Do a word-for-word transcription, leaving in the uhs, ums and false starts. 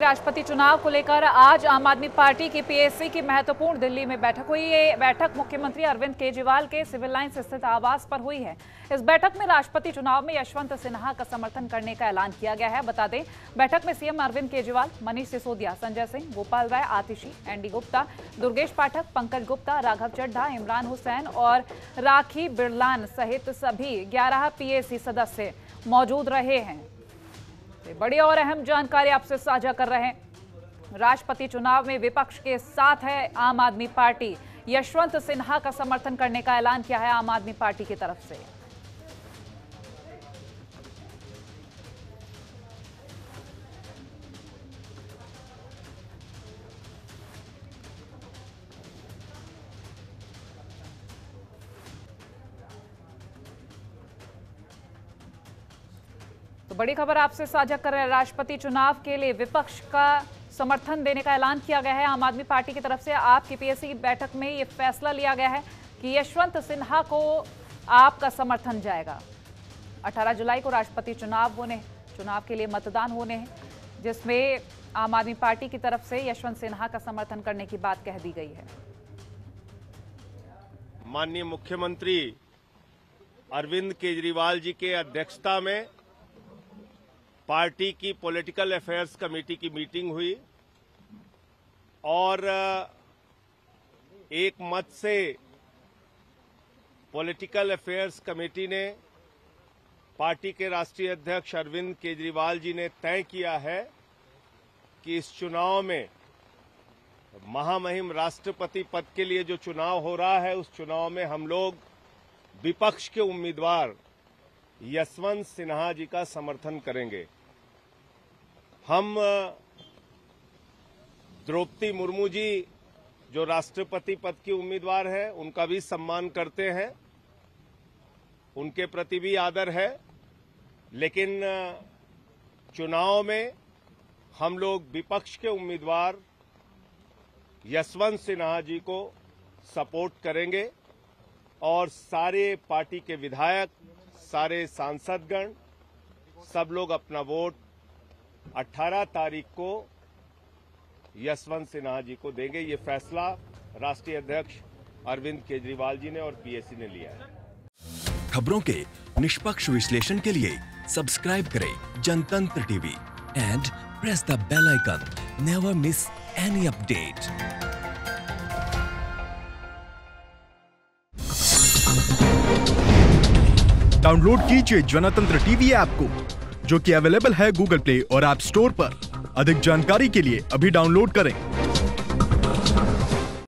राष्ट्रपति चुनाव को लेकर आज आम आदमी पार्टी की पीएसी की महत्वपूर्ण दिल्ली में बैठक हुई। ये बैठक मुख्यमंत्री अरविंद केजरीवाल के सिविल लाइंस स्थित आवास पर हुई है। इस बैठक में राष्ट्रपति चुनाव में यशवंत सिन्हा का समर्थन करने का ऐलान किया गया है। बता दें, बैठक में सीएम अरविंद केजरीवाल, मनीष सिसोदिया, संजय सिंह, गोपाल राय, आतिशी, एनडी गुप्ता, दुर्गेश पाठक, पंकज गुप्ता, राघव चड्ढा, इमरान हुसैन और राखी बिरलान सहित सभी ग्यारह पीएसी सदस्य मौजूद रहे हैं। बड़ी और अहम जानकारी आपसे साझा कर रहे हैं। राष्ट्रपति चुनाव में विपक्ष के साथ है आम आदमी पार्टी। यशवंत सिन्हा का समर्थन करने का ऐलान किया है आम आदमी पार्टी की तरफ से। तो बड़ी खबर आपसे साझा कर रहे हैं। राष्ट्रपति चुनाव के लिए विपक्ष का समर्थन देने का ऐलान किया गया है आम आदमी पार्टी की तरफ से। आपकी पीएसी की बैठक में ये फैसला लिया गया है कि यशवंत सिन्हा को आपका समर्थन जाएगा। अठारह जुलाई को राष्ट्रपति चुनाव होने चुनाव के लिए मतदान होने हैं, जिसमें आम आदमी पार्टी की तरफ से यशवंत सिन्हा का समर्थन करने की बात कह दी गई है। माननीय मुख्यमंत्री अरविंद केजरीवाल जी के अध्यक्षता में पार्टी की पॉलिटिकल अफेयर्स कमेटी की मीटिंग हुई और एक मत से पॉलिटिकल अफेयर्स कमेटी ने पार्टी के राष्ट्रीय अध्यक्ष अरविंद केजरीवाल जी ने तय किया है कि इस चुनाव में महामहिम राष्ट्रपति पद के लिए जो चुनाव हो रहा है, उस चुनाव में हम लोग विपक्ष के उम्मीदवार यशवंत सिन्हा जी का समर्थन करेंगे। हम द्रौपदी मुर्मू जी जो राष्ट्रपति पद की उम्मीदवार हैं, उनका भी सम्मान करते हैं, उनके प्रति भी आदर है, लेकिन चुनाव में हम लोग विपक्ष के उम्मीदवार यशवंत सिन्हा जी को सपोर्ट करेंगे और सारे पार्टी के विधायक, सारे सांसदगण, सब लोग अपना वोट अठारह तारीख को यशवंत सिन्हा जी को देंगे। ये फैसला राष्ट्रीय अध्यक्ष अरविंद केजरीवाल जी ने और पीएसी ने लिया है। खबरों के निष्पक्ष विश्लेषण के लिए सब्सक्राइब करें Jantantra TV and press the bell icon. Never miss any update. Download कीजिए जनतंत्र टीवी ऐप को, जो कि अवेलेबल है गूगल प्ले और ऐप स्टोर पर। अधिक जानकारी के लिए अभी डाउनलोड करें।